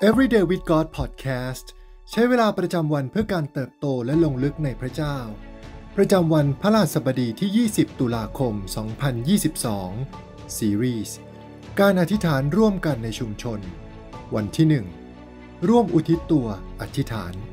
Everyday with God Podcast ใช้เวลาประจำวันเพื่อการเติบโตและลงลึกในพระเจ้าประจำวันพฤหัสบดีที่ 20 ตุลาคม 2022 ซีรีส์การอธิษฐานร่วมกันในชุมชนวันที่ 1 ร่วมอุทิศตัวอธิษฐาน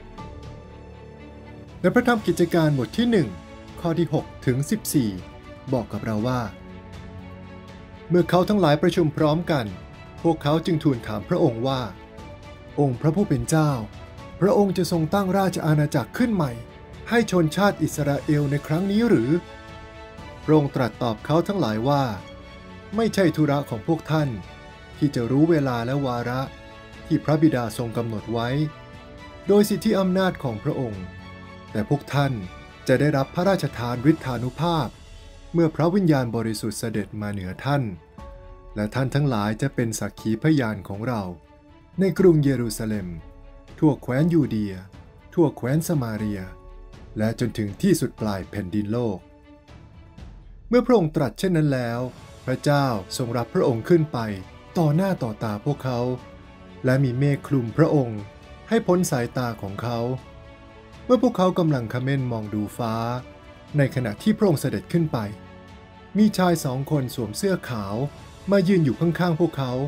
ในพระธรรมกิจการบทที่ 1 ข้อที่ 6 ถึง 14 บอกกับเราว่าเมื่อเขาทั้งหลายประชุมพร้อมกันพวกเขาจึงทูลถามพระองค์ว่าองค์พระผู้เป็นเจ้าพระองค์จะทรงตั้งราชอาณาจักรขึ้นใหม่ให้ชนชาติอิสราเอลในครั้งนี้หรือพระองค์ตรัสตอบเขาทั้งหลายว่าไม่ใช่ธุระของพวกท่านที่จะรู้เวลาและวาระที่พระบิดาทรงกำหนดไว้โดยสิทธิอำนาจของพระองค์แต่พวกท่านจะได้รับพระราชทานฤทธานุภาพเมื่อพระวิญญาณบริสุทธิ์เสด็จมาเหนือท่านและท่านทั้งหลายจะเป็นสักขีพยานของเราในกรุงเยรูซาเล็มทั่วแคว้นยูเดียทั่วแคว้นสมาเรียและจนถึงที่สุดปลายแผ่นดินโลกเมื่อพระองค์ตรัสเช่นนั้นแล้วพระเจ้าทรงรับพระองค์ขึ้นไปต่อหน้าต่อตาพวกเขาและมีเมฆคลุมพระองค์ให้พ้นสายตาของเขาเมื่อพวกเขากำลังคเม่นมองดูฟ้าในขณะที่พระองค์เสด็จขึ้นไปมีชาย2 คนสวมเสื้อขาวมายืนอยู่ข้างๆพวกเขา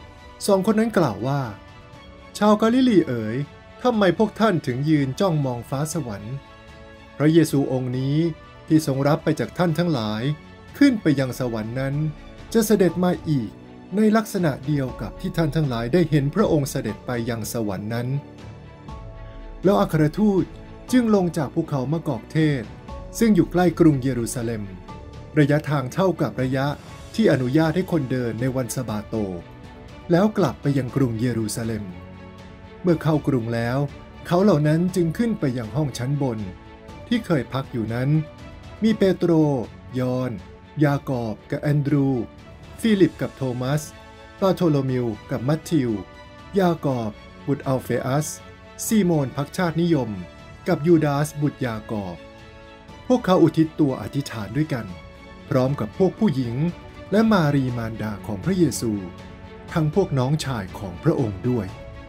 2 คนนั้นกล่าวว่าชาวกาลิลีเอ๋ยทำไมพวกท่านถึงยืนจ้องมองฟ้าสวรรค์พระเยซูองค์นี้ที่ทรงรับไปจากท่านทั้งหลายขึ้นไปยังสวรรค์นั้นจะเสด็จมาอีกในลักษณะเดียวกับที่ท่านทั้งหลายได้เห็นพระองค์เสด็จไปยังสวรรค์นั้นแล้วอัครทูตจึงลงจากภูเขามะกอกเทศซึ่งอยู่ใกล้กรุงเยรูซาเล็มระยะทางเท่ากับระยะที่อนุญาตให้คนเดินในวันสะบาโตแล้วกลับไปยังกรุงเยรูซาเล็มเมื่อเข้ากรุงแล้วเขาเหล่านั้นจึงขึ้นไปยังห้องชั้นบนที่เคยพักอยู่นั้นมีเปโตรยอห์นยากอบกับแอนดรูฟิลิปกับโทมัสบาโทโลมิวกับมัทธิวยากอบบุตรอัลเฟอัสซีโมนพรรคชาตินิยมกับยูดาสบุตรยากอบพวกเขาอุทิศตัวอธิษฐานด้วยกันพร้อมกับพวกผู้หญิงและมารีมารดาของพระเยซูทั้งพวกน้องชายของพระองค์ด้วย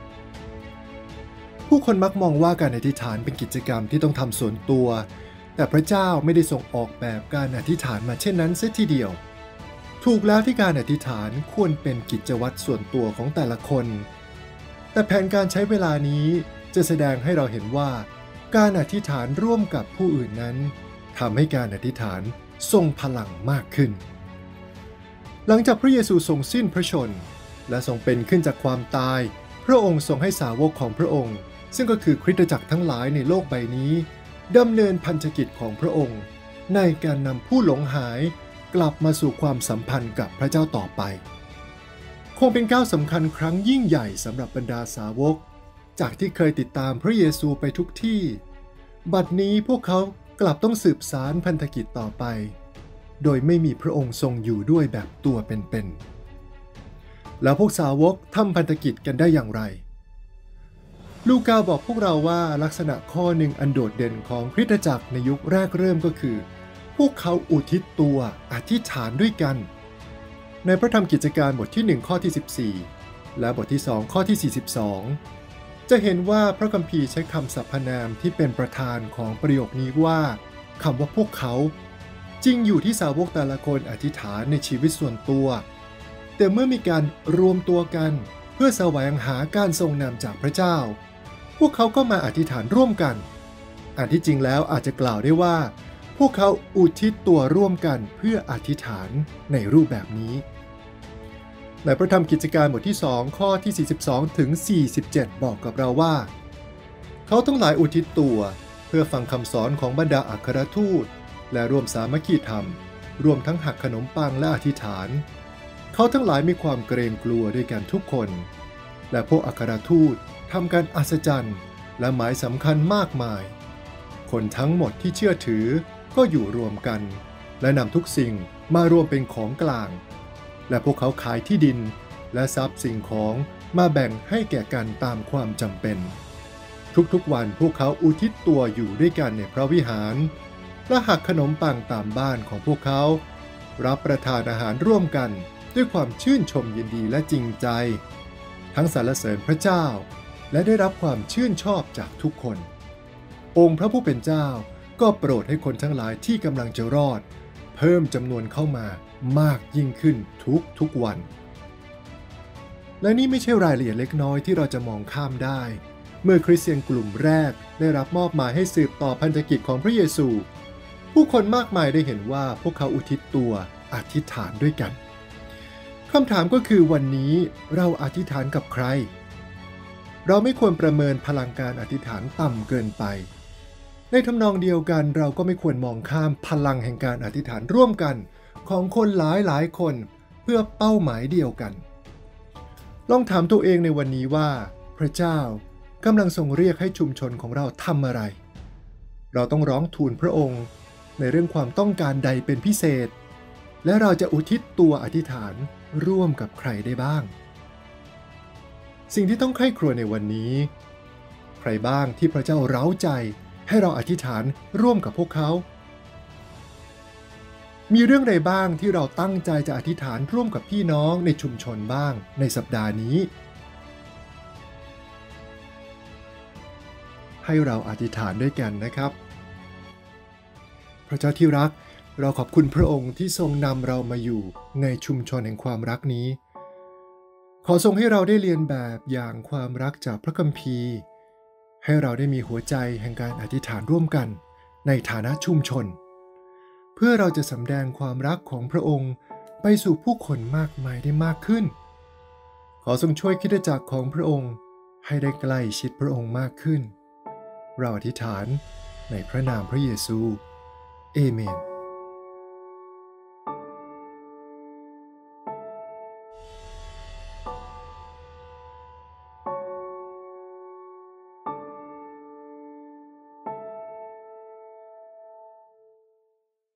ผู้คนมักมองว่าการอธิษฐานเป็นกิจกรรมที่ต้องทำส่วนตัวแต่พระเจ้าไม่ได้ทรงออกแบบการอธิษฐานมาเช่นนั้นเสียทีเดียวถูกแล้วที่การอธิษฐานควรเป็นกิจวัตรส่วนตัวของแต่ละคนแต่แผนการใช้เวลานี้จะแสดงให้เราเห็นว่าการอธิษฐานร่วมกับผู้อื่นนั้นทำให้การอธิษฐานทรงพลังมากขึ้นหลังจากพระเยซูทรงสิ้นพระชนและทรงเป็นขึ้นจากความตายพระองค์ทรงให้สาวกของพระองค์ซึ่งก็คือคริสตจักรทั้งหลายในโลกใบนี้ดำเนินพันธกิจของพระองค์ในการนำผู้หลงหายกลับมาสู่ความสัมพันธ์กับพระเจ้าต่อไปคงเป็นก้าวสำคัญครั้งยิ่งใหญ่สำหรับบรรดาสาวกจากที่เคยติดตามพระเยซูไปทุกที่บัดนี้พวกเขากลับต้องสืบสานพันธกิจต่อไปโดยไม่มีพระองค์ทรงอยู่ด้วยแบบตัวเป็นๆแล้วพวกสาวกทำพันธกิจกันได้อย่างไรลูกาบอกพวกเราว่าลักษณะข้อหนึ่งอันโดดเด่นของคริสตจักรในยุคแรกเริ่มก็คือพวกเขาอุทิศตัวอธิษฐานด้วยกันในพระธรรมกิจการบทที่1ข้อที่14และบทที่2ข้อที่42จะเห็นว่าพระคัมภีร์ใช้คำสรรพนามที่เป็นประธานของประโยคนี้ว่าคำว่าพวกเขาจริงอยู่ที่สาวกแต่ละคนอธิษฐานในชีวิตส่วนตัวแต่เมื่อมีการรวมตัวกันเพื่อแสวงหาการทรงนำจากพระเจ้าพวกเขาก็มาอธิษฐานร่วมกันอันที่จริงแล้วอาจจะกล่าวได้ว่าพวกเขาอุทิศตัวร่วมกันเพื่ออธิษฐานในรูปแบบนี้ในพระธรรมกิจการบทที่2ข้อที่42ถึง47บอกกับเราว่าเขาทั้งหลายอุทิศตัวเพื่อฟังคำสอนของบรรดาอัครทูตและร่วมสามัคคีธรรมรวมทั้งหักขนมปังและอธิษฐานเขาทั้งหลายมีความเกรงกลัวด้วยกันทุกคนและพวกอัครทูตทำการอัศจรรย์และหมายสำคัญมากมายคนทั้งหมดที่เชื่อถือก็อยู่รวมกันและนำทุกสิ่งมารวมเป็นของกลางและพวกเขาขายที่ดินและทรัพย์สิ่งของมาแบ่งให้แก่กันตามความจำเป็นทุกๆวันพวกเขาอุทิศตัวอยู่ด้วยกันในพระวิหารและหักขนมปังตามบ้านของพวกเขารับประทานอาหารร่วมกันด้วยความชื่นชมยินดีและจริงใจทั้งสรรเสริญพระเจ้าและได้รับความชื่นชอบจากทุกคนองค์พระผู้เป็นเจ้าก็โปรดให้คนทั้งหลายที่กำลังจะรอดเพิ่มจำนวนเข้ามามากยิ่งขึ้นทุกวันและนี่ไม่ใช่รายละเอียดเล็กน้อยที่เราจะมองข้ามได้เมื่อคริสเตียนกลุ่มแรกได้รับมอบหมายให้สืบต่อพันธกิจของพระเยซูผู้คนมากมายได้เห็นว่าพวกเขาอุทิศตัวอธิษฐานด้วยกันคำถามก็คือวันนี้เราอธิษฐานกับใครเราไม่ควรประเมินพลังการอธิษฐานต่ำเกินไปในทำนองเดียวกันเราก็ไม่ควรมองข้ามพลังแห่งการอธิษฐานร่วมกันของคนหลายคนเพื่อเป้าหมายเดียวกันลองถามตัวเองในวันนี้ว่าพระเจ้ากำลังทรงเรียกให้ชุมชนของเราทำอะไรเราต้องร้องทูลพระองค์ในเรื่องความต้องการใดเป็นพิเศษและเราจะอุทิศตัวอธิษฐานร่วมกับใครได้บ้างสิ่งที่ต้องใคร่ครวญในวันนี้ใครบ้างที่พระเจ้าเร้าใจให้เราอธิษฐานร่วมกับพวกเขามีเรื่องใดบ้างที่เราตั้งใจจะอธิษฐานร่วมกับพี่น้องในชุมชนบ้างในสัปดาห์นี้ให้เราอธิษฐานด้วยกันนะครับพระเจ้าที่รักเราขอบคุณพระองค์ที่ทรงนำเรามาอยู่ในชุมชนแห่งความรักนี้ขอทรงให้เราได้เรียนแบบอย่างความรักจากพระคัมภีร์ให้เราได้มีหัวใจแห่งการอธิษฐานร่วมกันในฐานะชุมชนเพื่อเราจะสำแดงความรักของพระองค์ไปสู่ผู้คนมากมายได้มากขึ้นขอทรงช่วยคริสตจักรของพระองค์ให้ได้ใกล้ชิดพระองค์มากขึ้นเราอธิษฐานในพระนามพระเยซูเอเมน